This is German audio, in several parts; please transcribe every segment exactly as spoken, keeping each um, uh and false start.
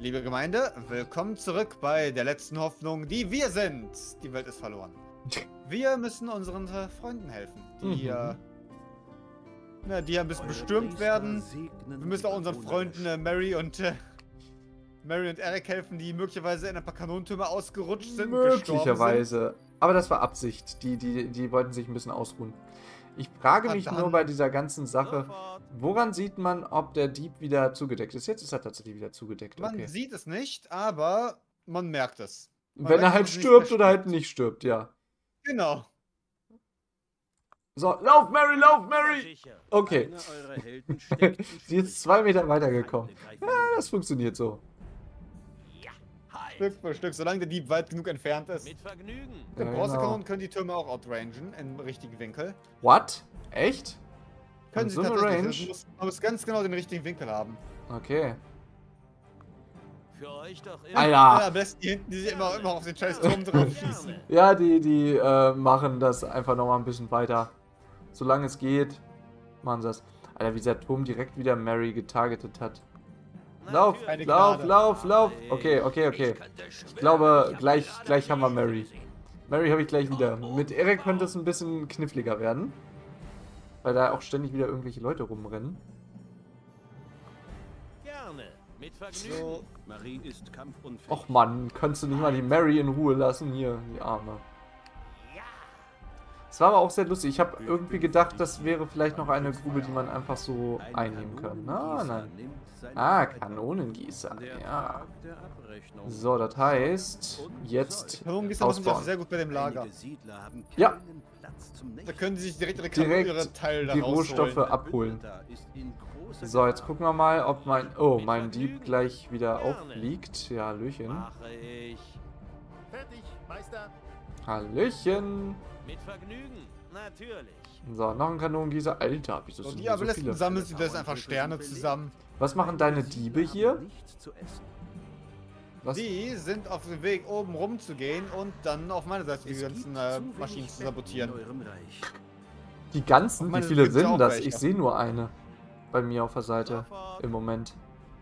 Liebe Gemeinde, willkommen zurück bei der letzten Hoffnung, die wir sind. Die Welt ist verloren. Wir müssen unseren äh, Freunden helfen, die Mhm. hier na, die hier ein bisschen bestürmt werden. Wir müssen auch unseren Freunden äh, Mary und äh, Mary und Eric helfen, die möglicherweise in ein paar Kanonentürme ausgerutscht sind. und gestorben Möglicherweise. Aber das war Absicht. Die, die, die wollten sich ein bisschen ausruhen. Ich frage mich Verdammt. nur bei dieser ganzen Sache, woran sieht man, ob der Dieb wieder zugedeckt ist? Jetzt ist er tatsächlich wieder zugedeckt. sind. Man Okay. sieht es nicht, aber man merkt es. Man Wenn er merkt, halt dass es stirbt nicht oder halt stirbt. nicht stirbt, ja. Genau. So, lauf, Mary, lauf, Mary! Okay. Sie ist zwei Meter weitergekommen. Ja, das funktioniert so. Stück für Stück, solange der Dieb weit genug entfernt ist. Mit Vergnügen. Der Ja, Bronzekanonen genau. können die Türme auch outrangen, im richtigen Winkel. What? Echt? Können In sie so eine tatsächlich. Range? Man muss, man muss ganz genau den richtigen Winkel haben. Okay. Für euch doch Alter. Ja, am besten die hinten, die sich immer, immer auf den scheiß Turm drauf schießen. Ja, die, die äh, machen das einfach nochmal ein bisschen weiter. Solange es geht, machen sie das. Alter, wie dieser Turm direkt wieder Mary getargetet hat. Lauf, Eine lauf, Gnade. lauf, lauf. Okay, okay, okay. Ich glaube, gleich, gleich haben wir Mary. Mary habe ich gleich wieder. Mit Eric könnte es ein bisschen kniffliger werden. Weil da auch ständig wieder irgendwelche Leute rumrennen. Gerne. Mit Vergnügen. So, Marie ist kampfunfähig. Och Mann, kannst du nicht mal die Mary in Ruhe lassen? Hier, die Arme. Es war aber auch sehr lustig. Ich habe irgendwie gedacht, das wäre vielleicht noch eine Grube, die man einfach so einnehmen kann. Ah, nein. Ah, Kanonengießer. Ja. So, das heißt, jetzt Kanonengießer machen sie auch ausbauen. sehr gut bei dem Lager. Ja. Da können sie sich direkt ihre, Direkt ihre Teile da die rausholen. Rohstoffe abholen. So, jetzt gucken wir mal, ob mein... Oh, mein Dieb gleich wieder aufliegt. Ja, Hallöchen. Mache ich. Fertig, Meister. Hallöchen. Mit Vergnügen. Natürlich. So, noch ein Kanonengießer. Alter, wieso So, sind die hier so Abelisten viele? sammeln sie das einfach Sterne zusammen. Was machen deine Diebe hier? Nichts zu essen. Was? Die sind auf dem Weg, oben rum zu gehen und dann auf meine Seite die Es ganzen gibt äh, zu wenig Maschinen zu Betten sabotieren. in eurem Reich. Die ganzen? Auf Wie meine viele gibt's ja sind auch das? welche. Ich sehe nur eine. Bei mir auf der Seite. Sofort. Im Moment.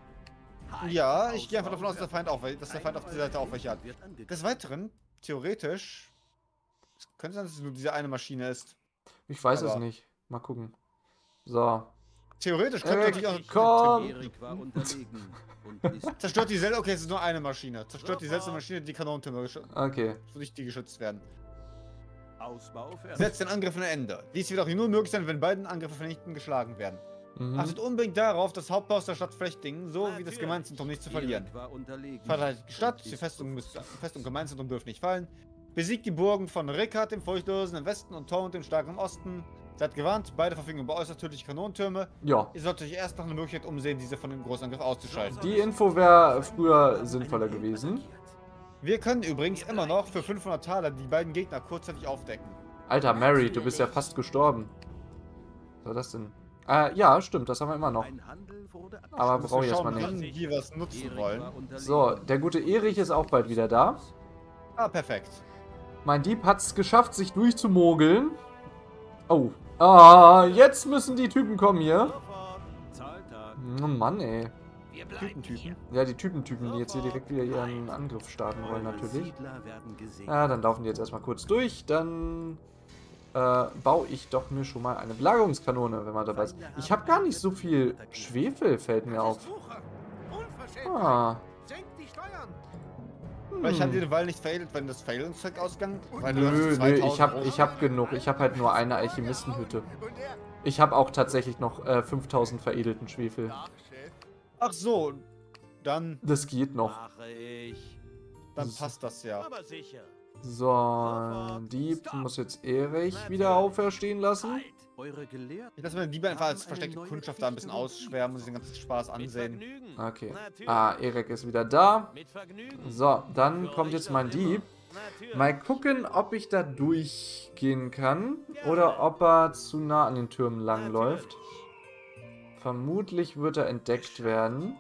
Ja, ich gehe einfach davon aus, dass der Feind auch, wel- dass der Feind auf dieser Seite auch welche hat. Wird angegriffen. Des Weiteren, theoretisch, es könnte sein, dass es nur diese eine Maschine ist. Ich weiß es Aber- nicht. Mal gucken. So. Theoretisch könnte Eric, natürlich auch... komm! Erik war unterlegen und ist Zerstört die selbst... Okay, es ist nur eine Maschine. Zerstört die selbst Maschine, die Kanonentürme, gesch- Okay. so nicht die geschützt werden. Ausbau fertig. Setzt den Angriff ein Ende. Dies wird auch nur möglich sein, wenn beiden Angriffe vernichtend geschlagen werden. Mhm. Achtet unbedingt darauf, das Haupthaus der Stadt Flechtingen sowie das Gemeinzentrum nicht zu verlieren. Erik war unterlegen Verteidigt die Stadt, und die ist Festung, müsst- unbesiegt. Festung und Gemeinzentrum dürfen nicht fallen. Besiegt die Burgen von Rickard, dem Furchtlosen, im Westen und Tormund, dem Starken im Osten. Seid gewarnt, beide verfügen über äußerst tödliche Kanonentürme. Ja. Ihr solltet euch erst nach einer Möglichkeit umsehen, diese von dem Großangriff auszuschalten. Die Info wäre früher sinnvoller gewesen. Wir können übrigens immer noch für fünfhundert Taler die beiden Gegner kurzzeitig aufdecken. Alter, Mary, du bist ja fast gestorben. Was war das denn? Äh, ja, stimmt, das haben wir immer noch. Ein Handel wurde Aber Müssen brauche wir ich schauen, erstmal wann nicht. wir was nutzen Erik wollen. war unterlegen. So, der gute Erich ist auch bald wieder da. Ah, perfekt. Mein Dieb hat es geschafft, sich durchzumogeln. Oh. Ah, jetzt müssen die Typen kommen hier. Sofort. Zahltag. Oh Mann, ey. Wir bleiben Typen-Typen. Ja, die Typen-Typen, die jetzt hier direkt wieder ihren Angriff starten wollen, Eure natürlich. Siedler werden gesegnet. Ja, dann laufen die jetzt erstmal kurz durch. Dann äh, baue ich doch mir schon mal eine Belagerungskanone, wenn man dabei ist. Ich habe gar nicht so viel Schwefel, fällt mir auf. Ah. Weil ich habe Hm. den Wall nicht veredelt, wenn das Veredelungszeug ausgegangen. Weil du Nö, hast nö, zweitausend ich hab, Euro. ich hab genug. Ich habe halt nur eine Alchemistenhütte. Ich habe auch tatsächlich noch äh, fünftausend veredelten Schwefel. Ach so, dann, Das geht noch. Mache ich. dann passt das ja. Aber sicher. So, Dieb muss jetzt Erich wieder auferstehen lassen. Eure Gelehrten Ich lasse mir die einfach als versteckte Kundschaft da ein bisschen ausschwärmen und sich den ganzen Spaß Mit ansehen. Vergnügen. Okay. Natürlich. Ah, Erik ist wieder da. Mit Vergnügen. So, dann kommt jetzt mein Dieb. Natürlich. Mal gucken, ob ich da durchgehen kann oder ob er zu nah an den Türmen langläuft. Vermutlich wird er entdeckt werden.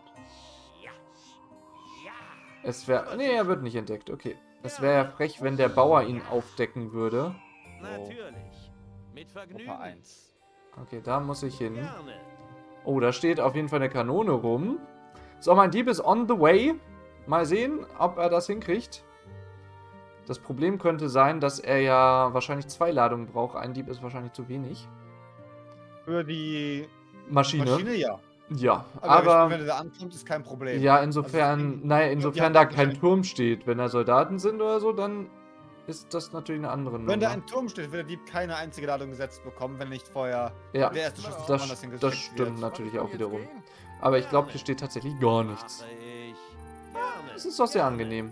Es wäre... Nee, er wird nicht entdeckt. Okay. Es wäre ja frech, wenn der Bauer ihn aufdecken würde. Natürlich. Mit Vergnügen. Opa eins. Okay, da muss ich hin. Gerne. Oh, da steht auf jeden Fall eine Kanone rum. So, mein Dieb ist on the way. Mal sehen, ob er das hinkriegt. Das Problem könnte sein, dass er ja wahrscheinlich zwei Ladungen braucht. Ein Dieb ist wahrscheinlich zu wenig. Für die Maschine. Maschine, ja. Ja, Aber, aber... wenn er da ankommt, ist kein Problem. Ja, insofern... Also, naja, die insofern haben da das kein wahrscheinlich- Turm steht. Wenn da Soldaten sind oder so, dann ist das natürlich eine andere Nummer. Wenn da ein Turm steht, wird der Dieb keine einzige Ladung gesetzt bekommen, wenn nicht vorher Ja, der erste Schuss des das, Commanders hingeschickt das stimmt wird. natürlich auch wiederum. Aber ich glaube, hier steht tatsächlich gar nichts. Mache ich. Gerne. Das ist doch sehr angenehm.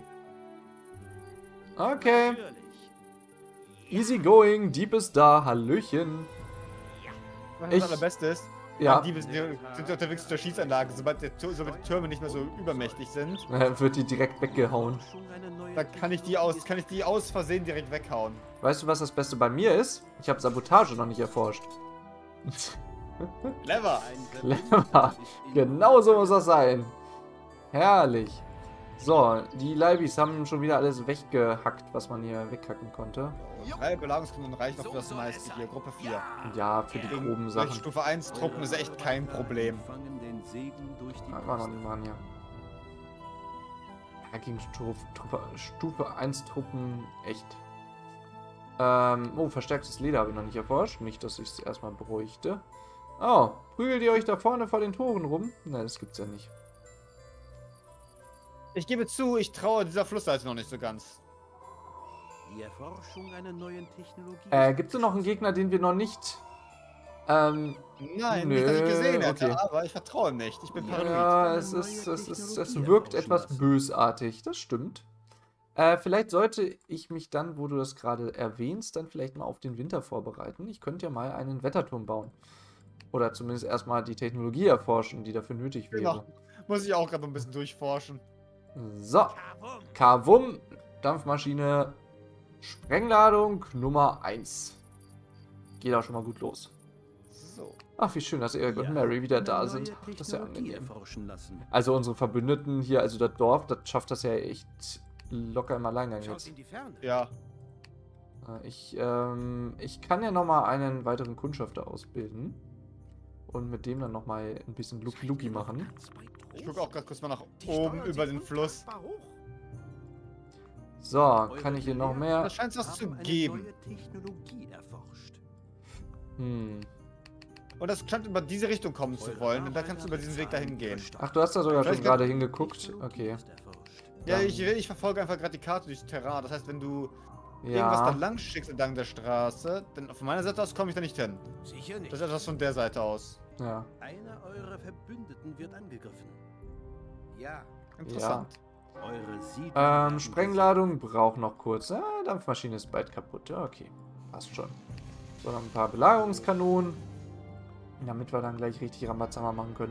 Okay. Natürlich. Easy going, Dieb ist da, Hallöchen. Was Ich- das Allerbeste ist, Ja, die sind sind unterwegs zur Schießanlage. Sobald, der, Tur- sobald die Türme nicht mehr so übermächtig sind, äh, wird die direkt weggehauen. dann kann ich die aus, kann ich die aus Versehen direkt weghauen. Weißt du, was das Beste bei mir ist? Ich habe Sabotage noch nicht erforscht. Clever! Clever. Genau so muss das sein. Herrlich. So, die Leibis haben schon wieder alles weggehackt, was man hier weghacken konnte. Und drei Belagungskanonen reichen noch für das meiste hier, Gruppe vier. Ja, für die Gegen groben solche Sachen. Stufe eins Truppen ist echt kein Problem. Den Segen durch die Ah, war noch nicht mal hier. Ja, gegen Stufe, Truppe, Stufe eins Truppen echt. Ähm, oh, verstärktes Leder habe ich noch nicht erforscht. Nicht, dass ich es erstmal bräuchte. Oh, prügelt ihr euch da vorne vor den Toren rum? Nein, das gibt's ja nicht. Ich gebe zu, ich traue dieser Flussseite noch nicht so ganz. Die Erforschung einer neuen Technologie. Äh, gibt es noch einen Gegner, den wir noch nicht... Ähm, Nein, Nö, nicht, dass ich gesehen hätte, okay. aber ich vertraue ihm nicht. Ich bin paranoid. ja, es ist, es ist, es wirkt etwas bösartig, das stimmt. Äh, vielleicht sollte ich mich dann, wo du das gerade erwähnst, dann vielleicht mal auf den Winter vorbereiten. Ich könnte ja mal einen Wetterturm bauen. Oder zumindest erstmal die Technologie erforschen, die dafür nötig wäre. Genau. Muss ich auch gerade noch ein bisschen durchforschen. So, Kavum, Dampfmaschine, Sprengladung Nummer eins. Geht auch schon mal gut los. So. Ach, wie schön, dass Eric und Mary wieder da sind. Ach, das ist ja angenehm. Erforschen lassen. Also unsere Verbündeten hier, also das Dorf, das schafft das ja echt locker im Alleingang Schaut jetzt. in die Ferne. Ja. Äh, Ich, ähm, ich kann ja nochmal einen weiteren Kundschafter ausbilden. Und mit dem dann nochmal ein bisschen Luki-Luki machen. Ich gucke auch gerade kurz mal nach oben über den Fluss. So, kann ich hier noch mehr? Da scheint es was zu Haben eine geben. neue Technologie erforscht. Hm. Und das scheint über diese Richtung kommen zu wollen. Und da kannst du über diesen Weg dahin gehen. Ach, du hast da sogar schon Vielleicht gerade kann- hingeguckt. Okay. Ja, Dann- ich, ich verfolge einfach gerade die Karte durchs Terrain. Das heißt, wenn du irgendwas da Ja. lang schickst entlang der Straße, dann von meiner Seite aus komme ich da nicht hin. Sicher nicht. Das ist etwas von der Seite aus. Ja. Einer eurer Verbündeten wird angegriffen. Ja, Interessant. eure Siedlung. Ähm, werden Sprengladung braucht noch kurz. Ah, Dampfmaschine ist bald kaputt. Ja, okay. Passt schon. So, noch ein paar Belagerungskanonen. Damit wir dann gleich richtig Rambazamba machen können.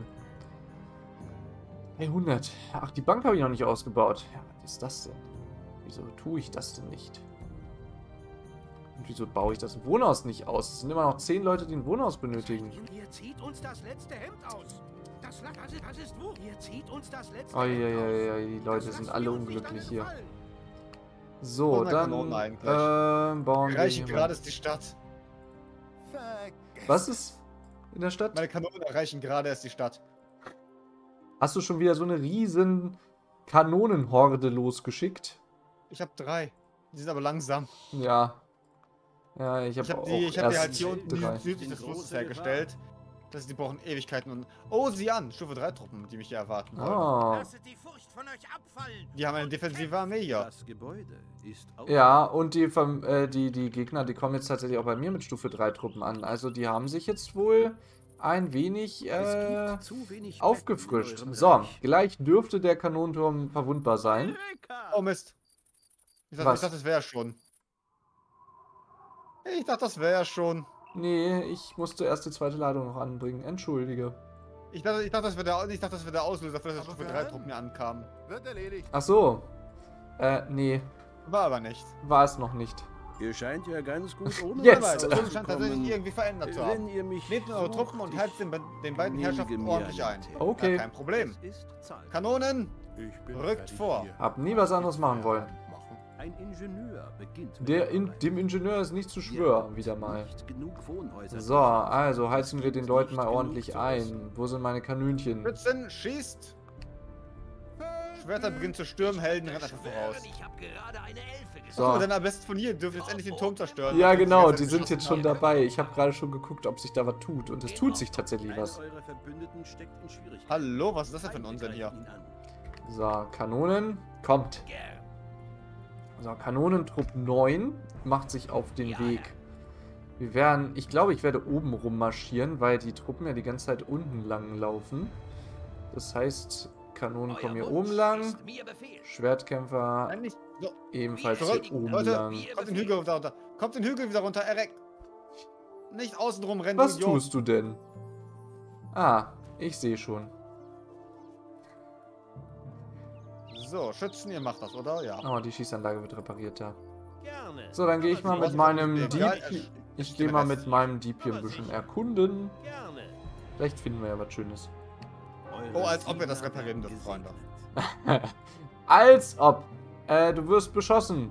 hundert. Ach, die Bank habe ich noch nicht ausgebaut. Ja, was ist das denn? Wieso tue ich das denn nicht? Und wieso baue ich das Wohnhaus nicht aus? Es sind immer noch zehn Leute, die ein Wohnhaus benötigen. Ihr zieht uns das letzte Hemd aus. Das, das, ist, das ist wo? Ihr zieht uns das letzte Oh, ja, Hemd ja, aus. ja, die Leute Das sind lassen alle wir uns nicht unglücklich lange hier. gefallen. So, hundert dann Kanonen eigentlich. ähm, bauen wir Erreichen hier gerade mal. ist die Stadt. Was ist in der Stadt? Meine Kanonen erreichen gerade erst die Stadt. Hast du schon wieder so eine riesen Kanonenhorde losgeschickt? Ich habe drei. Die sind aber langsam. Ja. Ja, ich Ich habe habe auch die, ich hab die erst halt hier unten drei. südlich des Flusses hergestellt. Das die brauchen Ewigkeiten und... Oh, sieh an! Stufe drei Truppen, die mich hier erwarten wollen. Oh. Lasset die Furcht von euch abfallen. Die haben eine defensive Armee hier. Das Gebäude ist auch Ja, und die, Verm- äh, die, die Gegner, die kommen jetzt tatsächlich auch bei mir mit Stufe drei Truppen an. Also die haben sich jetzt wohl ein wenig Es äh, gibt zu wenig aufgefrischt. Betten in eurem So, Reich. gleich dürfte der Kanonenturm verwundbar sein. Oh Mist. Ich dachte, Was? ich dachte das wäre schon. Ich dachte, das wäre schon. Nee, ich musste erst die zweite Ladung noch anbringen. Entschuldige. Ich dachte, ich dachte, das wäre der, ich dachte, das wäre der Auslöser für das Stufe drei Truppen hier ankamen. Wird erledigt. Ach so. Äh, nee, War aber nicht. war es noch nicht. Ihr scheint ja ganz gut ohne Jetzt. Aber was das scheint tatsächlich auszukommen. irgendwie verändert zu haben. Wenn ihr mich Nehmt eure Truppen und heizt den, den beiden Herrschaften ordentlich ein. Okay. Ja, kein Problem. Es ist Zeit. Kanonen! Ich bin Rückt fertig vor. hier. Hab nie was anderes machen wollen. Ein Ingenieur beginnt mit Der der in, Arbeit. dem Ingenieur ist nicht zu Ihr schwören, habt wieder mal. nicht genug Wohnhäuser So, durchgesetzt. also heizen Es wir gibt den Leuten nicht mal genug ordentlich zu ein. essen. Wo sind meine Kanönchen? Schützen, schießt! Schwerter beginnen zu stürmen, Helden rennen einfach voraus. Ich habe gerade eine Elfe gesehen. So, So. dann am besten von hier, dürfen jetzt endlich den Turm zerstören. Ja, nachdem sie genau, ganze die Zeit sind jetzt geschossen schon haben. dabei. Ich habe gerade schon geguckt, ob sich da was tut. Und es tut sich tatsächlich Einer was. eurer Verbündeten steckt in Schwierigkeiten. Hallo, was ist das denn für ein Feinde Unsinn hier? greifen ihn an. So, Kanonen, kommt. So, Kanonentrupp neun macht sich auf den Ja, Weg. Wir werden, ich glaube, ich werde oben rum marschieren, weil die Truppen ja die ganze Zeit unten lang laufen. Das heißt, Kanonen kommen hier oben lang. Schwertkämpfer Nein, nicht. So, ebenfalls zurück. hier oben Leute, lang. kommt den Hügel wieder runter. Kommt den Hügel wieder runter, Eric. Nicht außen drum rennen, Was du Idiot. tust du denn? Ah, ich sehe schon. So, Schützen, ihr macht das, oder? Ja. Oh, die Schießanlage wird repariert da. Gerne. So, dann gehe ich mal mit meinem Dieb. Ja, Ich gehe mal mit meinem Dieb hier ein bisschen erkunden. Gerne. Vielleicht finden wir ja was Schönes. Oh, als ob wir das reparieren dürfen, Freunde. Als ob. Äh, du wirst beschossen.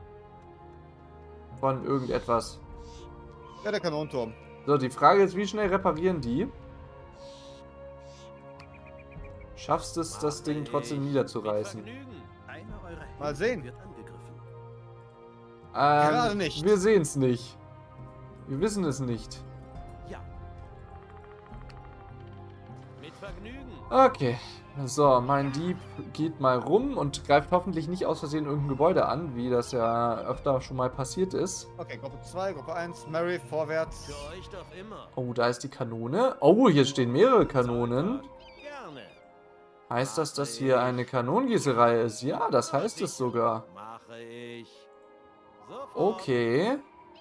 Von irgendetwas. Ja, der Kanonenturm. So, die Frage ist, wie schnell reparieren die? Schaffst es, das Ding trotzdem niederzureißen? Einer eurer Helden Mal sehen. wird angegriffen. Ähm, Gerade nicht. Wir sehen es nicht. Wir wissen es nicht. Ja, Mit Vergnügen. Okay. So, mein Dieb geht mal rum und greift hoffentlich nicht aus Versehen irgendein Gebäude an, wie das ja öfter schon mal passiert ist. Okay, Gruppe zwei, Gruppe eins, Mary, vorwärts. Für euch doch immer. Oh, da ist die Kanone. Oh, hier stehen mehrere Kanonen. Gerne. Heißt das, dass hier eine Kanonengießerei ist? Ja, das heißt es sogar. Mache ich. Sofort. Okay.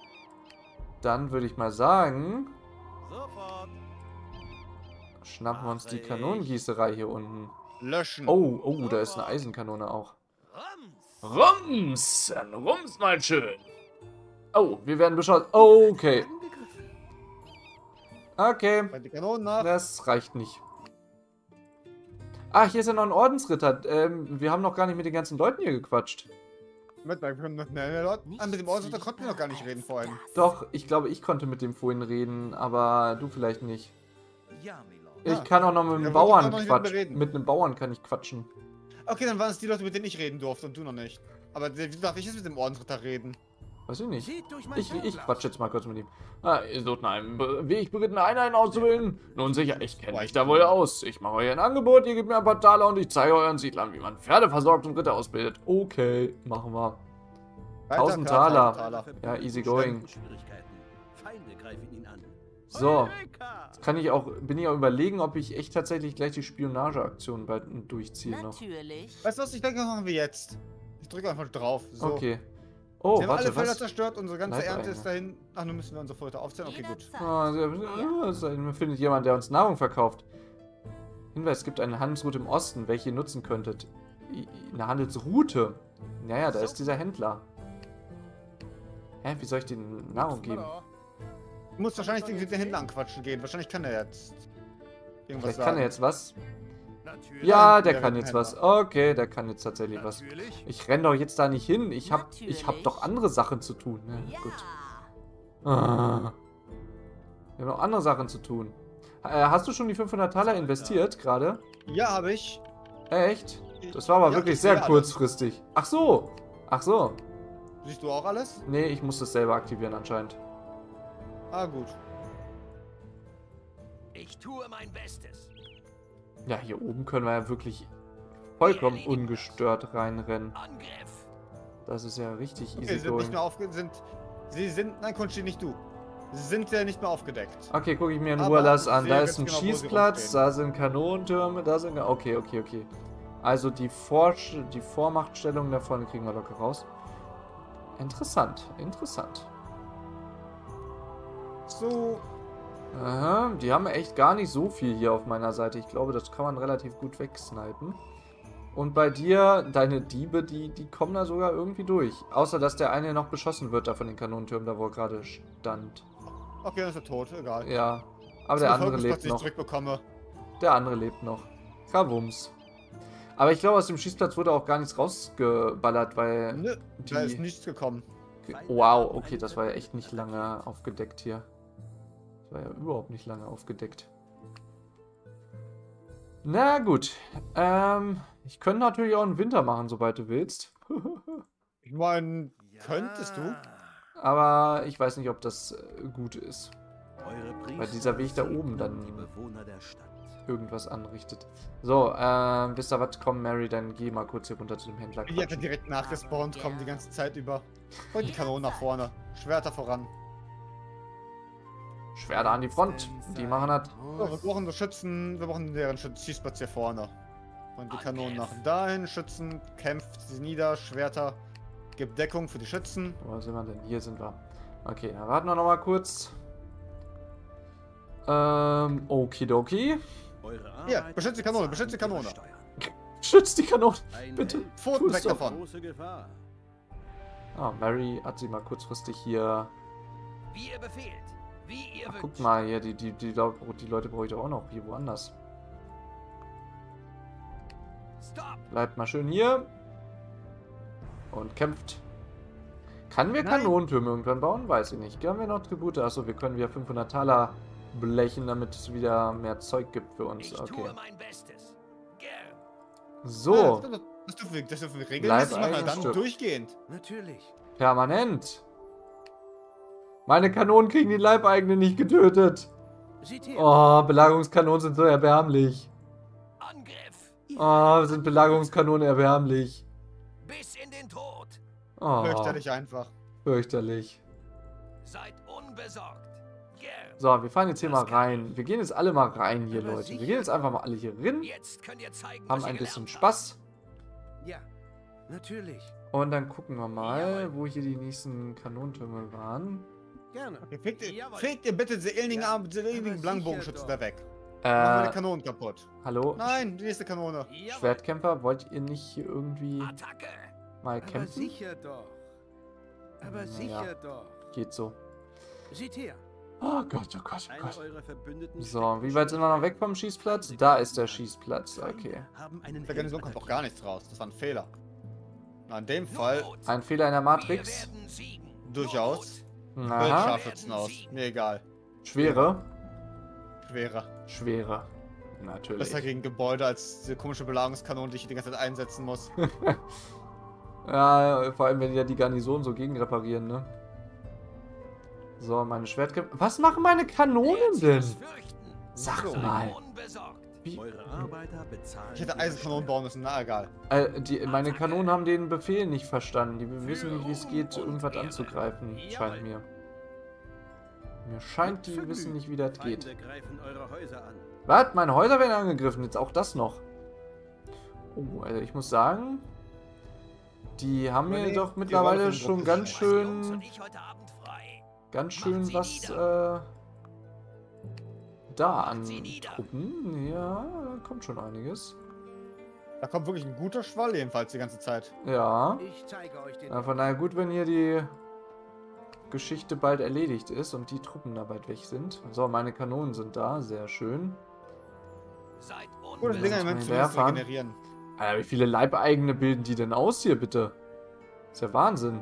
Dann würde ich mal sagen, Sofort. schnappen wir uns die Kanonengießerei hier unten. Löschen. Oh, oh, da ist eine Eisenkanone auch. Rams. Rums! Ein Rums mal schön. Oh, wir werden beschossen. Okay. angegriffen. Okay. Bei die Kanonen nach. Das reicht nicht. Ach, hier ist ja noch ein Ordensritter. Ähm, wir haben noch gar nicht mit den ganzen Leuten hier gequatscht. Mit, mit, mit, mit, ah, mit dem Ordensritter konnten wir noch gar nicht reden vorhin. Doch, ich glaube, ich konnte mit dem vorhin reden, aber du vielleicht nicht. Ja, Milord. Ich Ah. kann auch noch mit Ja, einem wollte ich Bauern auch noch nicht mit mir quatschen. reden. Mit einem Bauern kann ich quatschen. Okay, dann waren es die Leute, mit denen ich reden durfte und du noch nicht. Aber wie darf ich jetzt mit dem Ordensritter reden? Weiß ich nicht. Seht durch mein Ich, ich Fernglas. quatsch jetzt mal kurz mit ihm. Ah, ihr sucht nach einem Be- wegberittenen Einheiten auszubilden? Nun sicher, ich kenne mich da wohl aus. Ich mache euch ein Angebot, ihr gebt mir ein paar Taler und ich zeige euren Siedlern, wie man Pferde versorgt und Ritter ausbildet. Okay, machen wir. Weiter, Tausend klar, Taler. tausend Taler. Ja, easy going. In Schwierigkeiten. Feinde greifen ihn an. So, jetzt kann ich auch, bin ich auch überlegen, ob ich echt tatsächlich gleich die Spionageaktion bald durchziehe noch. Natürlich. Weißt du was, ich denke, das machen wir jetzt. Ich drücke einfach drauf. So. Okay. Oh, wir haben alle warte, Felder was? zerstört, unsere ganze Leibeigene. Ernte ist dahin. Ach, nun müssen wir unsere Vorräte aufzählen. Okay, gut. Jederzeit. Ah, sehr- ah, man findet jemand, der uns Nahrung verkauft. Hinweis, es gibt eine Handelsroute im Osten, welche ihr nutzen könntet. I- Eine Handelsroute? Naja, da ist dieser Händler. Hä, wie soll ich den Nahrung geben? Du musst wahrscheinlich den, den Händler anquatschen gehen. Wahrscheinlich kann er jetzt irgendwas Vielleicht sagen. kann er jetzt was. Natürlich. Ja, der der kann wird jetzt ein was. Okay, der kann jetzt tatsächlich was. Natürlich. Ich renn doch jetzt da nicht hin. Ich hab, ich hab Natürlich. doch andere Sachen zu tun. Ne? Ja. Gut. Ah. Wir haben noch andere Sachen zu tun. Äh, hast du schon die fünfhundert Taler investiert gerade? Ja, habe ich. Echt? Das war aber Ja, wirklich ich sehe sehr alles. kurzfristig. Ach so. Ach so. Siehst du auch alles? Nee, ich muss das selber aktivieren anscheinend. Ah, gut. Ich tue mein Bestes. Ja, hier oben können wir ja wirklich vollkommen ungestört reinrennen. Angriff. Das ist ja richtig Okay, easy sie sind nicht going. mehr aufge... Sind, sie sind... Nein, Kunsti, nicht du. Sie sind ja nicht mehr aufgedeckt. Okay, gucke ich mir in Aber Ruhe das ich an. sehe Da ganz ist ein genau, wo sie Schießplatz, rumstehen. da sind Kanonentürme, da sind... Okay, okay, okay. Also die, Vor die Vormachtstellung da vorne kriegen wir locker raus. Interessant, interessant. So... Aha, die haben echt gar nicht so viel hier auf meiner Seite. Ich glaube, das kann man relativ gut wegsnipen. Und bei dir, deine Diebe, die, die kommen da sogar irgendwie durch. Außer, dass der eine noch beschossen wird da von den Kanonentürmen, da wo er gerade stand. Okay, dann ist er tot. Egal. Ja, aber Das der andere Bevölkerungsplatz, lebt den ich noch. zurückbekomme. Der andere lebt noch. Krawums. Aber ich glaube, aus dem Schießplatz wurde auch gar nichts rausgeballert, weil Nö, da ist die... nichts gekommen. Wow, okay, das war ja echt nicht lange aufgedeckt hier. Das war ja überhaupt nicht lange aufgedeckt. Na gut. Ähm, Ich könnte natürlich auch einen Winter machen, sobald du willst. Ich meine, könntest du? Aber ich weiß nicht, ob das äh, gut ist. Eure Weil dieser Weg da oben dann die Bewohner der Stadt. irgendwas anrichtet. So, ähm, wisst ihr was? Komm, Mary, dann geh mal kurz hier runter zu dem Händler. Die einfach quatschen. direkt nachgespawnt kommen die ganze Zeit über. Und die Kanonen nach vorne. Schwerter voran. Schwerter an die Front. Die machen das. So, wir brauchen nur Schützen, wir brauchen deren Schütz- Schießplatz hier vorne. Und die Kanonen nach dahin, Schützen, kämpft sie nieder, Schwerter, gibt Deckung für die Schützen. Wo sind wir denn? Hier sind wir. Okay, dann warten wir noch mal kurz. Ähm, okidoki. Eure Hier, Arbeit beschütze die Kanone, beschütze die zahlen Kanone. ihre Steuern. Schützt die Kanone. Ein Bitte. Held, Pfoten weg doch. davon. große Gefahr. Ah, Mary hat sie mal kurzfristig hier. Wie ihr befehlt. Wie ihr Ach, wünscht. guck mal, hier, die, die, die, Lau- die Leute brauche ich doch auch noch. Hier woanders. Stop. Bleibt mal schön hier. Und kämpft. Können wir Nein. Kanonentürme irgendwann bauen? Weiß ich nicht. Haben wir noch Tribute? Achso, wir können wieder fünfhundert Taler blechen, damit es wieder mehr Zeug gibt für uns. Ich Okay. tue mein Bestes. Gern. So, Das, das dürfen wir, das dürfen wir regelmäßig machen, eigenes dann Stück. durchgehend. Natürlich. permanent. Meine Kanonen kriegen die Leibeigenen nicht getötet. Seht her. Oh, Belagerungskanonen sind so erbärmlich. Angriff. Oh, sind Belagerungskanonen erbärmlich. Bis in den Tod. Oh, Fürchterlich einfach. fürchterlich. Seid unbesorgt. Gern. So, wir fahren jetzt hier mal rein. Wir gehen jetzt alle mal rein hier, Leute. Wir gehen jetzt einfach mal alle hier rein, Jetzt könnt ihr zeigen, haben was ihr ein bisschen gelernt Spaß. Ja, natürlich. Und dann gucken wir mal, wo hier die nächsten Kanonentürme waren. Gerne. Okay, fegt, ihr- Jawohl. fegt ihr bitte diese illigen, Ja, Arm- diese illigen aber Blankbogenschützen sicher da weg. Machen meine Äh, Kanonen kaputt. hallo? Nein, die nächste Kanone. habt. Jawohl. Schwertkämpfer, wollt ihr nicht hier irgendwie Attacke. mal Aber kämpfen? sicher doch. Aber Na sicher ja. doch. Geht so. Seht her. Oh Gott, oh Gott, oh Einer Gott. eurer Verbündeten So, wie weit sind wir noch weg vom Schießplatz? Da ist der Schießplatz, okay. haben einen Der Garnison kommt doch gar nichts raus. Das war ein Fehler. Na, in dem Fall Not. Ein Fehler in der Wir Matrix. werden siegen. durchaus. Not. Wählt Aha. Scharfschützen aus. Mir egal. Schwere. Schwerer. Schwere. Natürlich. Besser gegen Gebäude als diese komische Belagerungskanone, die ich die ganze Zeit einsetzen muss. Ja, vor allem, wenn die ja die Garnison so gegen reparieren, ne? So, meine Schwertkämpfer. Was machen meine Kanonen denn? Sag So. mal. Unbesorgt. Wie? Eure Arbeiter bezahlen. Ich hätte ihre Eisenkanonen Steuern. bauen müssen, na egal. Äh, die, meine Kanonen haben den Befehl nicht verstanden. Die wissen nicht, wie es geht, irgendwas anzugreifen, scheint mir. Mir scheint, die wissen nicht, wie das geht. Feinde greifen eure Häuser an. Was? Meine Häuser werden angegriffen. Jetzt auch das noch. Oh, also ich muss sagen, die haben mir Überlegt, doch die mittlerweile Rolle von schon Gruppen ganz Was, Jungs, schön, und ich heute Abend frei. ganz schön Macht sie was äh, da an Macht sie nieder. Truppen. Ja, da kommt schon einiges. Da kommt wirklich ein guter Schwall jedenfalls die ganze Zeit. Ja. Ich zeige euch den. Ja, von daher gut, wenn hier die Geschichte bald erledigt ist und die Truppen da bald weg sind. So, meine Kanonen sind da, sehr schön. Seid Gute Ja, Dinger das im muss Moment man zumindest werfen. regenerieren. Alter, wie viele Leibeigene bilden die denn aus hier, bitte? Ist ja Wahnsinn.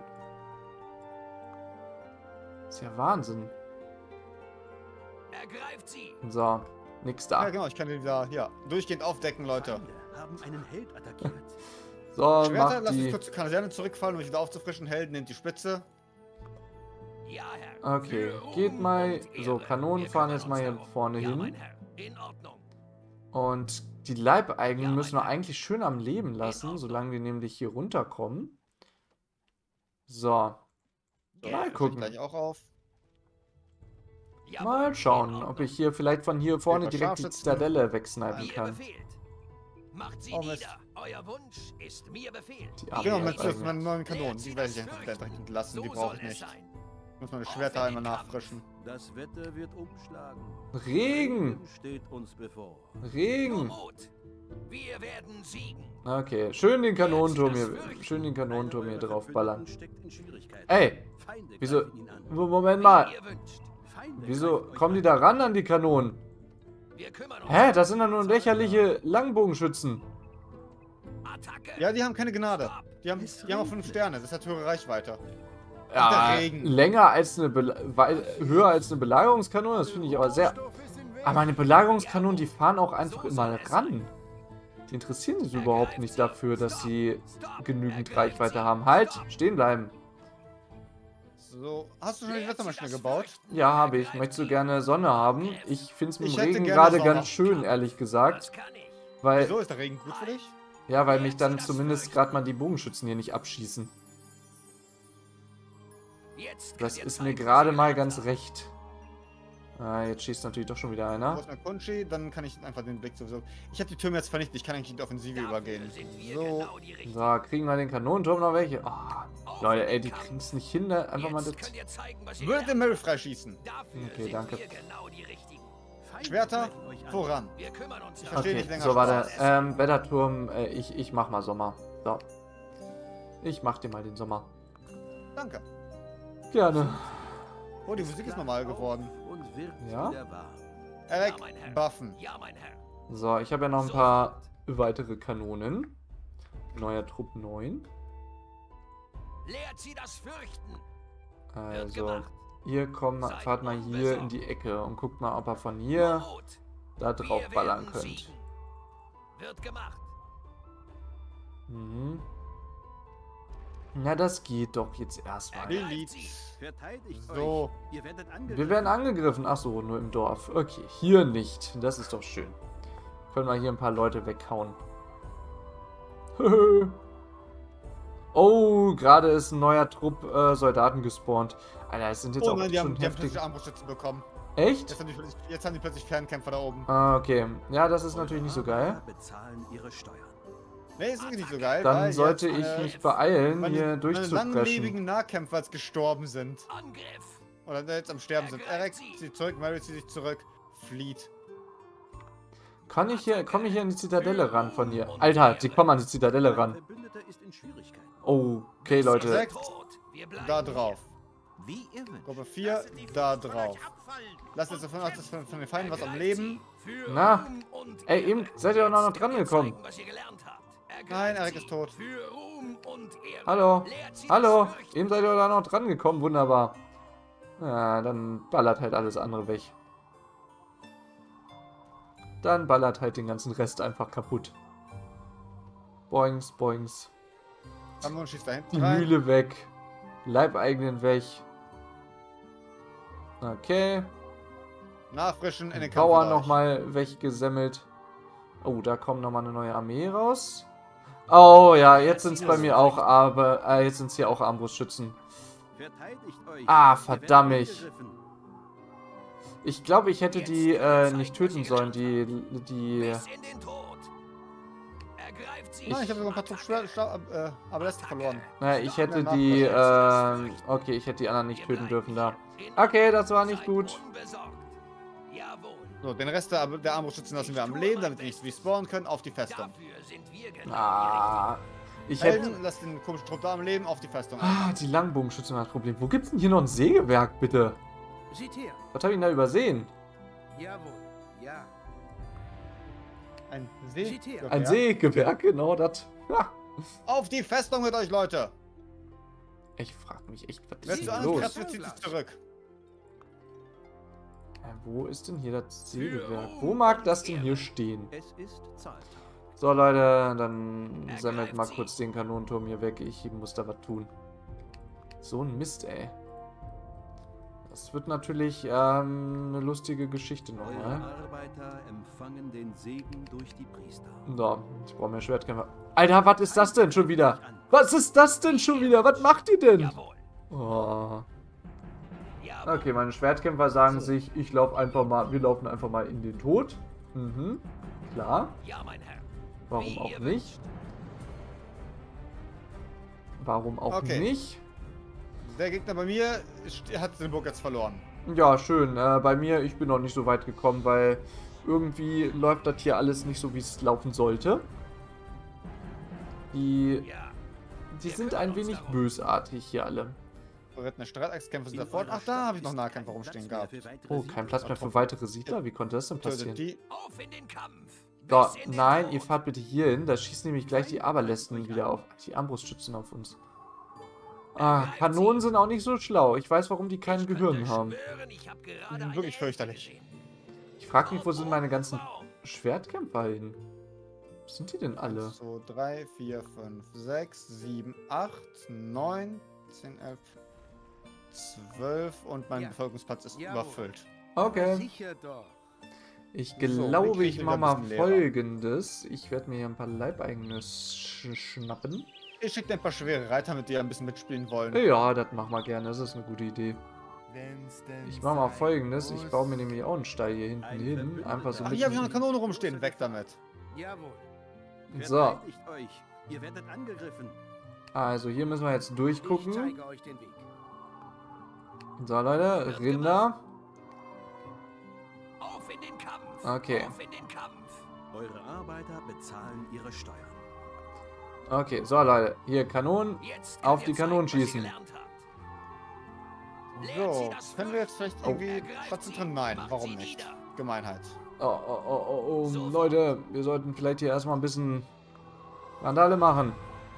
Ist ja Wahnsinn. Ergreift sie. So, nix Ja da. genau, ich kann den wieder hier durchgehend aufdecken, Leute. Feinde haben einen Held attackiert. So, Schwerter, macht lasst mich die... kurz zur Kaserne zurückfallen, um mich wieder aufzufrischen. Held nimmt die Spitze. Ja, Herr. Okay, Für geht Ruhm mal... und So, Ehre. Kanonen Wir fahren kümmern jetzt mal uns hier darum. vorne Ja, hin. mein Herr. In Ordnung. Und die Leibeigenen Ja, müssen wir mein eigentlich schön am Leben lassen, Ordnung. solange die nämlich hier runterkommen. So, So, Mal das gucken. steht gleich auch auf. Jawohl, mal in schauen, Ordnung. ob ich hier vielleicht von hier vorne Über direkt die Scharfschützen. Zitadelle wegsnipen Wie ihr kann. befehlt. Macht sie Oh, Mist. nieder. Euer Wunsch ist mir Befehl. Die Ihr Arme Genau, Ja, mit also- meinen neuen Kanonen. Lehrt Die sie werde ich das einfach Fürchten. direkt entlassen. Die So brauche soll ich es nicht. sein. Ich muss meine Auf Schwerter in einmal den Kampf. nachfrischen. Das Wetter wird umschlagen. Regen! Regen steht uns bevor. Nur Regen! Mut. Wir werden siegen. Okay, schön den Kanonenturm hier, schön den Kanonenturm hier Einer eurer draufballern. Verbündeten steckt in Schwierigkeiten. Ey, Feinde wieso... greifen ihn an. Moment mal, Wie ihr wünscht. Feinde wieso greifen euch kommen die an. da ran an die Kanonen? Wir kümmern uns. Hä, das sind doch nur lächerliche Langbogenschützen. Attacke. Ja, die haben keine Gnade. Die haben, die haben auch fünf Sterne. Das hat höhere Reichweite. Ja, der Regen. länger als eine, Bela wei- höher als eine Belagerungskanone, das finde ich aber sehr... Aber meine Belagerungskanonen, die fahren auch einfach So immer soll es ran. Die Die interessieren sich überhaupt nicht dafür, dass sie genügend Reichweite haben. Halt, stehen bleiben. So, hast du schon die Wettermaschine gebaut? Ja, habe ich. Möchtest du gerne Sonne haben? Ich finde es mit dem Ich hätte Regen gerne gerade Sonne. ganz schön, ehrlich gesagt. Weil, Wieso ist der Regen gut für dich? ja, weil mich dann zumindest gerade mal die Bogenschützen hier nicht abschießen. Das ist mir gerade mal ganz recht. Ah, jetzt schießt natürlich doch schon wieder Wo einer. ist mein Kunchi? Dann kann ich einfach den Blick sowieso... Ich habe die Türme jetzt vernichtet, ich kann eigentlich in die Offensive übergehen. So, So, kriegen wir den Kanonenturm noch welche? Oh, Leute, ey, die kriegen es nicht hin, da einfach mal das... würde den Mary freischießen. Okay, danke. Schwerter, voran. Ich verstehe Okay, nicht länger. so, warte. Spaß. Ähm, Wetterturm, äh, ich, ich mach mal Sommer. So. Ich mach dir mal den Sommer. Danke. Gerne. Oh, die Musik ist normal geworden. Und wird Ja? wieder wahr. Eric, Ja, mein Herr. buffen. Ja, mein Herr. So, ich habe ja noch ein paar weitere Kanonen. Neuer Trupp neun. Lehrt sie das Fürchten. Wird Also, gemacht. ihr kommt, fahrt mal hier in die Ecke und guckt mal, ob ihr von hier Not. da drauf Wir ballern werden könnt. siegen. Wird gemacht. Mhm. Na, das geht doch jetzt erstmal. Delete. Verteidigt So. euch. Ihr werdet angegriffen. Wir werden angegriffen. Achso, nur im Dorf. Okay, hier nicht. Das ist doch schön. Können wir hier ein paar Leute weghauen. Oh, gerade ist ein neuer Trupp äh, Soldaten gespawnt. Alter, es sind jetzt Oh auch nein, die haben, schon die haben heftig. plötzlich Armbrustschützen bekommen. Echt? Jetzt haben, die, plötzlich- jetzt haben die plötzlich Fernkämpfer da oben. Ah, okay. Ja, das ist natürlich nicht so geil. Arbeiter bezahlen ihre Steuern. Nee, ist wirklich nicht so geil. Dann weil sollte jetzt, ich äh, mich beeilen, meine- hier meine durchzupreschen. langlebigen Nahkämpfer jetzt gestorben sind. Angriff. Oder jetzt am Sterben sind. Eric zieht zurück, Mary zieht sich zurück. Flieht. Kann ich hier, komme ich hier an die Zitadelle ran von hier? Alter, sie kommen an die Zitadelle ran. Verbündeter ist in Schwierigkeiten. Oh, okay, Leute. Sechs, Tot. Wir bleiben da hier. drauf. Wie ihr wünscht. Gruppe vier, da drauf. Lasst jetzt davon aus, dass von, von den Feinden was am Leben. Für Na? Ruhm und Ey, Ehre. eben seid ihr doch noch dran Jetzt gekommen. zeigen, was ihr gelernt habt. Ergreift Nein, Eric sie. ist tot. Für Ruhm und Ehre. Hallo? Lehrt sie Hallo? das Fürchten. Eben seid ihr da noch dran gekommen, wunderbar. Ja, dann ballert halt alles andere weg. Dann ballert halt den ganzen Rest einfach kaputt. Boings, boings. Sammlung schießt da hinten Die rein. Mühle weg. Leibeigenen weg. Okay. Nachfrischen in den Kampf. Bauern mit euch. nochmal weggesemmelt. Oh, da kommt nochmal eine neue Armee raus. Oh ja, jetzt sind es bei mir auch, aber äh, jetzt sind es hier auch Armbrustschützen. Verteidigt euch. Ah, Ihr werdet verdammt. angegriffen. Ich glaube, ich hätte die äh, nicht töten sollen, die, die... Bis in den Tod. Ergreift sie. Nein, ich habe sogar ein paar Trupp Schwer- äh, aber letzte verloren. Naja, ich hätte Ja, die, äh, okay, ich hätte die anderen nicht töten dürfen da. Okay, das war nicht gut. Unbesorgt. Jawohl. So, den Rest der, der Armbrustschützen lassen wir am Leben, damit die nicht respawnen können, auf die Festung. Dafür sind wir genau Ah, ich hätte... Helden, lasst den komischen Trupp da am Leben, auf die Festung. Ah, die Langbogenschützen haben das Problem. Wo gibt's denn hier noch ein Sägewerk, bitte? Seht her. Was habe ich denn da übersehen? Jawohl. Ja. Ein See. Seht her. Ein Sägewerk, genau das. Ha. Auf die Festung mit euch, Leute! Ich frage mich echt, was Wer ist zu denn anderen los? Kräften zieht sich zurück. Äh, wo ist denn hier das Sägewerk? Wo mag das denn hier stehen? Es ist Zahltag. So, Leute, dann sammelt mal kurz den Kanonenturm hier weg. Ich muss da was tun. So ein Mist, ey. Das wird natürlich ähm, eine lustige Geschichte Eure nochmal. Arbeiter empfangen den Segen durch die Priester. So, ich brauche mehr Schwertkämpfer. Alter, was ist das denn schon wieder? Was ist das denn schon wieder? Was macht ihr denn? Jawohl. Oh. Jawohl. Okay, meine Schwertkämpfer sagen sich, ich laufe einfach mal, wir laufen einfach mal in den Tod. Mhm, klar. Ja, mein Herr. Warum Wie auch ihr nicht? Warum auch Okay. nicht? Der Gegner bei mir st- hat den Burg jetzt verloren. Ja, schön. Äh, bei mir, ich bin noch nicht so weit gekommen, weil irgendwie läuft das hier alles nicht so, wie es laufen sollte. Die, Ja. die Wir sind kümmern ein uns wenig darum. bösartig hier alle. Berittene Streitachskämpfe sind In sofort. eurer Ach, da habe ich noch Stadt Nahkämpfer ist rumstehen kein gehabt. Platz mehr für weitere Oh, kein Platz mehr für Siedler. weitere Siedler? Wie konnte das denn Tötet passieren? die. Auf in den Kampf. So, Bis in den nein, Tod. ihr fahrt bitte hier hin. Da schießen nämlich gleich die Aberlästen wieder auf. Die Armbrustschützen auf uns. Ah, Kanonen sind auch nicht so schlau. Ich weiß, warum die kein Ich Gehirn könnte haben. schwören, ich habe gerade Die sind eine wirklich Elfe fürchterlich. gesehen. Ich frage mich, wo sind meine ganzen Baum. Schwertkämpfer hin? Was sind die denn alle? So, drei, vier, fünf, sechs, sieben, acht, neun, zehn, elf, zwölf und mein Ja. Bevölkerungsplatz ist Jawohl. überfüllt. Okay. Sicher doch. Ich So, glaube, den krieg ich ich mache wieder ein mal bisschen leerer. Folgendes. Ich werde mir hier ein paar Leibeigene sch schnappen. Ich schicke dir ein paar schwere Reiter, mit die ein bisschen mitspielen wollen. Ja, das machen wir gerne. Das ist eine gute Idee. Ich mache mal Folgendes. Ich baue mir nämlich auch einen Stall hier hinten Ein hin. Verbündeter. Einfach so Ach, mit. hier habe ich noch eine Kanone rumstehen. Weg damit. Jawohl. So, Verteidigt euch. Ihr werdet angegriffen. also hier müssen wir jetzt Ich durchgucken. zeige euch den Weg. So, Leute, Rinder. Auf in den Kampf. Okay. Auf in den Kampf. Eure Arbeiter bezahlen ihre Steuern. Okay, so, Leute. Hier, Kanonen. Jetzt Auf könnt die ihr zeigen, Kanonen was ihr schießen. gelernt habt. Lehrt sie So, das können wir jetzt vielleicht Fürchten. irgendwie Ergreift Platz sie, drin? Nein, macht warum sie nicht? nieder. Gemeinheit. Oh, oh, oh, oh, oh. Leute, wir sollten vielleicht hier erstmal ein bisschen Randale machen.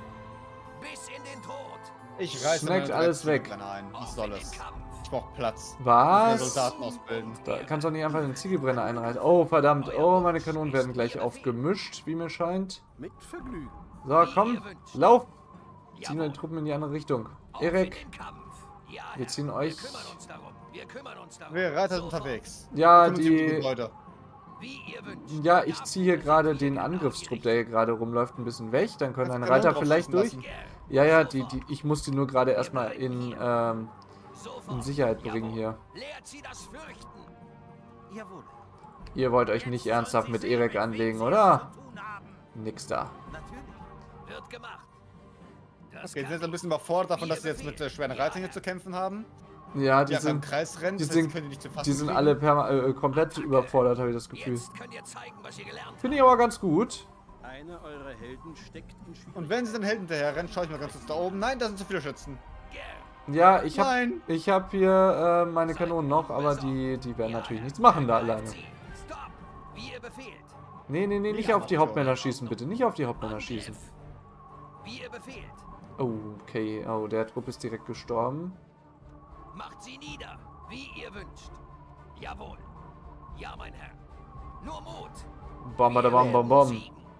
Bis in den Tod. Ich reiße Snackt meine alles drei weg. Ziegelbrenner ein. Was Auf soll in den es? Kampf. Ich brauch Platz. Ich will Was? Soldaten ausbilden. Da kannst du doch nicht einfach den Ziegelbrenner einreißen. Oh, verdammt. Oh, meine Kanonen werden gleich aufgemischt, wie mir scheint. Mit Vergnügen. So, komm. Lauf. Ziehen wir Jawohl. die Truppen in die andere Richtung. Auf in Erik. den Kampf. Ja, Wir Herr. ziehen euch- Wir kümmern uns darum. Wir kümmern uns darum. Wir Reiter sind Sofort. unterwegs. Ja, Kümmern sich um die... Gebäude. Wie ihr wünscht. Ja, ich ziehe hier gerade den Angriffstrupp, der hier gerade rumläuft, ein bisschen weg. Dann können Kannst deine Kanonen Reiter drauf vielleicht schießen durch. lassen. Ja, ja, die, die, ich muss die nur gerade erstmal in, ähm, Sofort. in Sicherheit bringen hier. Lehrt sie das Fürchten. Jawohl. Ihr wollt euch nicht ernsthaft mit Erik anlegen, oder? Nix da. Natürlich. Wird gemacht. Das Okay, sie kann sind jetzt ein ich. bisschen überfordert davon, dass sie jetzt mit äh, schweren Reitern hier zu kämpfen haben. Ja, Die die einfach im sind, Kreis rennen. die das heißt, sind- können die nicht zu fassen die sind kriegen. alle perma äh, komplett überfordert, habe ich das Gefühl. Jetzt könnt ihr zeigen, was ihr gelernt habt. Finde ich aber ganz gut. Einer eurer Helden steckt in Schwierigkeiten. Und wenn sie den Helden hinterher rennen, schaue ich mal ganz kurz da oben. Nein, da sind zu viele Schützen. Gern. Ja, ich habe Nein. ich hab hier äh, meine Kanonen noch, aber die, die werden natürlich nichts machen da alleine. Stop. Wie ihr befehlt. Nee, nee, nee, nicht auf die Hauptmänner schießen, bitte. Nicht auf die Hauptmänner schießen. Angriff. Wie ihr befehlt. Oh, okay. Oh, der Trupp ist direkt gestorben. Macht sie nieder, wie ihr wünscht. Jawohl. Ja, mein Herr. Nur Mut. Bam, bam, bam, bam, bam.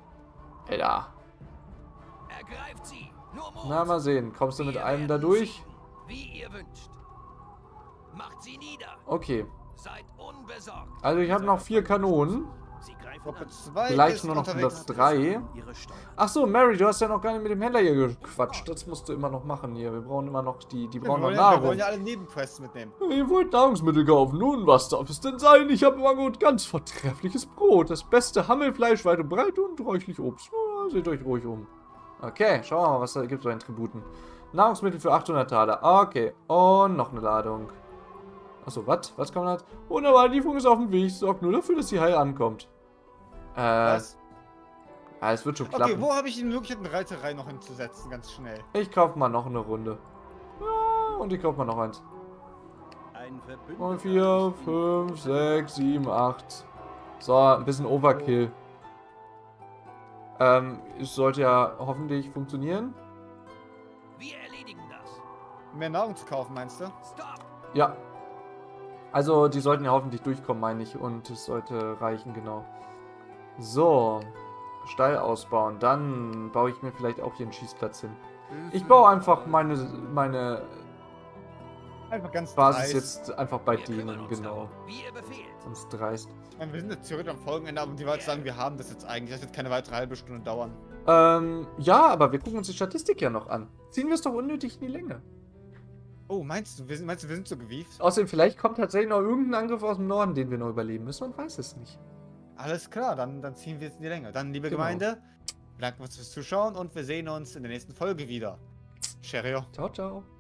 Alter. Ergreift sie. Nur Mut. Na, mal sehen. Kommst du mit Wir einem da werden durch? siegen, wie ihr wünscht. Macht sie nieder. Okay. Seid unbesorgt. Also ich habe noch vier Kanonen. Sie greifen Gruppe an. zwei Gleich ist nur noch unterwegs. das drei. Ihre Steuern. Ach so, Mary, du hast ja noch gar nicht mit dem Händler hier gequatscht. Das musst du immer noch machen hier. Wir brauchen immer noch die, die Wir brauchen noch wollen, ja, wir Nahrung. wollen ja alle Nebenquests mitnehmen. Ihr wollt Nahrungsmittel kaufen. Nun, was darf es denn sein? Ich habe im Angebot ganz vortreffliches Brot. Das beste Hammelfleisch, weit und breit und reichlich Obst. Ja, seht euch ruhig um. Okay, schauen wir mal, was da gibt bei den Tributen. Nahrungsmittel für achthundert Taler. Okay, und noch eine Ladung. Achso, was? Was kommt da? Wunderbar, die Lieferung ist auf dem Weg. Sorgt nur dafür, dass sie heil ankommt. Äh, Was? ja, es wird schon Okay, klappen. wo habe ich die Möglichkeit, eine Reiterei noch hinzusetzen, ganz schnell? Ich kaufe mal noch eine Runde. Ja, und ich kaufe mal noch eins. Ein Verbündeter Und vier, ist in fünf, sechs, sieben, acht. So, ein bisschen Overkill. Ähm, es sollte ja hoffentlich funktionieren. Wir erledigen das. Mehr Nahrung zu kaufen, meinst du? Stop. Ja. Also, die sollten ja hoffentlich durchkommen, meine ich. Und es sollte reichen, genau. So. Stall ausbauen. Dann baue ich mir vielleicht auch hier einen Schießplatz hin. Ich baue einfach meine, meine Einfach ganz Basis dreist. jetzt einfach bei Wir kümmern denen, uns genau. darum, wie ihr befehlt. Sonst dreist. Ich meine, wir sind jetzt theoretisch am Folgenende, aber die Leute sagen, wir haben das jetzt eigentlich. Das wird keine weitere halbe Stunde dauern. Ähm, ja, aber wir gucken uns die Statistik ja noch an. Ziehen wir es doch unnötig in die Länge. Oh, meinst du, wir sind, meinst du, wir sind so gewieft? Außerdem, vielleicht kommt tatsächlich noch irgendein Angriff aus dem Norden, den wir noch überleben müssen. Man weiß es nicht. Alles klar, dann, dann ziehen wir jetzt in die Länge. Dann, liebe Genau. Gemeinde, danke fürs Zuschauen und wir sehen uns in der nächsten Folge wieder. Cheerio. Ciao, ciao.